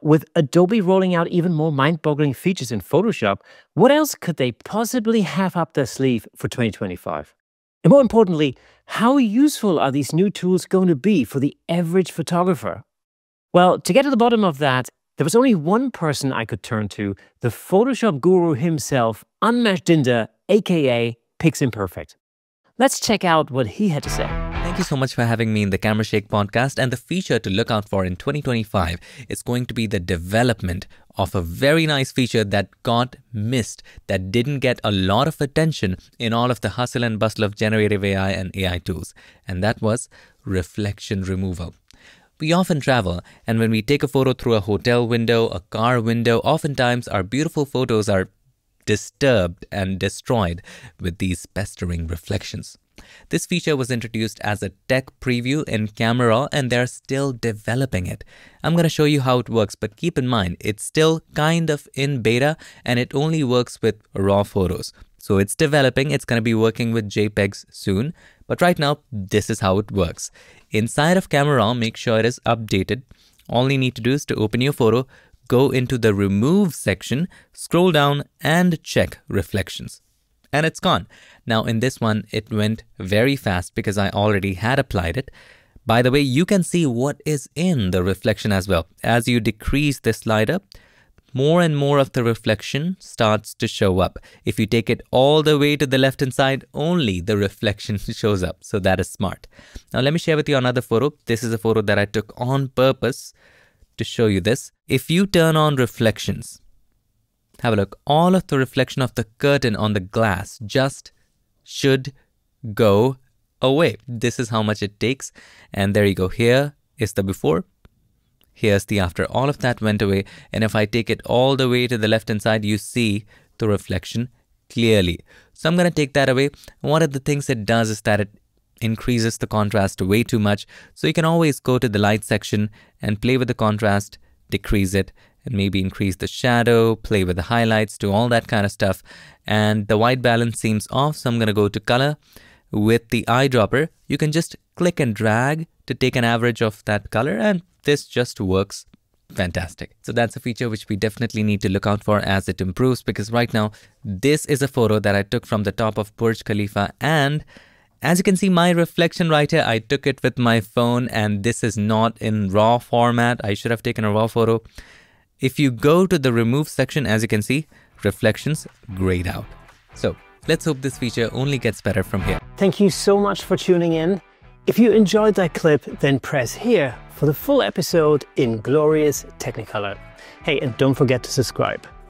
with Adobe rolling out even more mind-boggling features in Photoshop, what else could they possibly have up their sleeve for 2025? And more importantly, how useful are these new tools going to be for the average photographer? Well, to get to the bottom of that, there was only one person I could turn to, the Photoshop guru himself, Unmesh Dinda, aka PixImperfect. Let's check out what he had to say. Thank you so much for having me in the Camera Shake podcast. And the feature to look out for in 2025 is going to be the development of a very nice feature that got missed, that didn't get a lot of attention in all of the hustle and bustle of generative AI and AI tools. And that was reflection removal. We often travel, and when we take a photo through a hotel window, a car window, oftentimes our beautiful photos are disturbed and destroyed with these pestering reflections. This feature was introduced as a tech preview in Camera Raw, and they're still developing it. I'm going to show you how it works, but keep in mind, it's still kind of in beta and it only works with raw photos. So it's developing, it's going to be working with JPEGs soon, but right now, this is how it works. Inside of Camera Raw, make sure it is updated. All you need to do is to open your photo, go into the Remove section, scroll down and check Reflections. And it's gone. Now in this one, it went very fast because I already had applied it. By the way, you can see what is in the reflection as well. As you decrease the slider, more and more of the reflection starts to show up. If you take it all the way to the left-hand side, only the reflection shows up. So that is smart. Now let me share with you another photo. This is a photo that I took on purpose to show you this. If you turn on reflections, have a look. All of the reflection of the curtain on the glass just should go away. This is how much it takes. And there you go. Here is the before. Here's the after. All of that went away. And if I take it all the way to the left-hand side, you see the reflection clearly. So I'm going to take that away. One of the things it does is that it increases the contrast way too much. So you can always go to the light section and play with the contrast, decrease it, and maybe increase the shadow, play with the highlights, do all that kind of stuff. And the white balance seems off. So I'm going to go to color. With the eyedropper, you can just click and drag to take an average of that color, and this just works fantastic. So that's a feature which we definitely need to look out for as it improves, because right now this is a photo that I took from the top of Burj Khalifa, and as you can see my reflection right here, I took it with my phone and this is not in raw format. I should have taken a raw photo. If you go to the remove section, as you can see, reflections grayed out. So let's hope this feature only gets better from here. Thank you so much for tuning in. If you enjoyed that clip, then press here for the full episode in glorious Technicolor. Hey, and don't forget to subscribe.